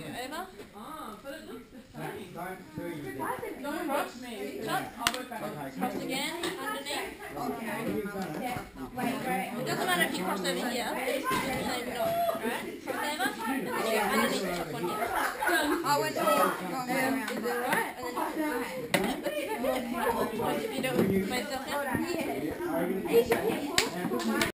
over. But it looks the same. Don't Cross me. Cross again, underneath. It doesn't matter if you cross over here, just maybe not. Alright, cross over, and then you go underneath the top one here. I went the wrong way around. Is it right? And then if you do it with myself now.